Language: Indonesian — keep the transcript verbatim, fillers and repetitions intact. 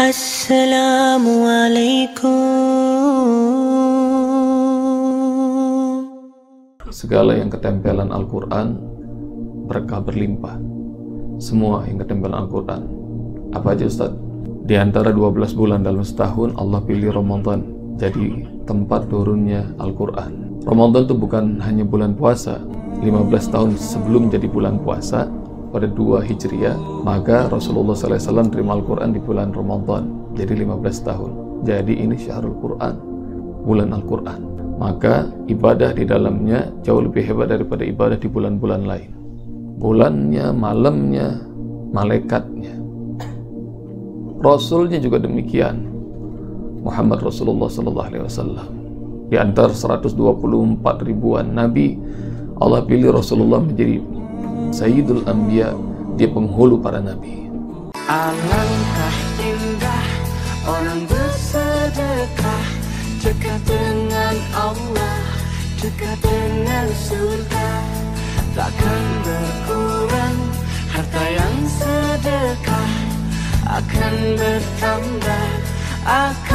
Assalamualaikum. Segala yang ketempelan Al-Quran berkah berlimpah. Semua yang ketempelan Al-Quran. Apa aja Ustaz? Di antara dua belas bulan dalam setahun, Allah pilih Ramadan jadi tempat turunnya Al-Quran. Ramadan itu bukan hanya bulan puasa. lima belas tahun sebelum jadi bulan puasa, pada dua Hijriah, maka Rasulullah shallallahu alaihi wasallam terima Al-Quran di bulan Ramadan, jadi lima belas tahun. Jadi ini syahrul Quran, bulan Al-Quran. Maka ibadah di dalamnya jauh lebih hebat daripada ibadah di bulan-bulan lain. Bulannya, malamnya, malaikatnya. Rasulnya juga demikian. Muhammad Rasulullah shallallahu alaihi wasallam. Di antara seratus dua puluh empat ribuan nabi, Allah pilih Rasulullah menjadi Sayyidul Anbiya, dia penghulu para nabi. Alangkah indah orang bersedekah, dekat dengan Allah, dekat dengan surga. Takkan berkurang harta yang sedekah, akan bertambah, akan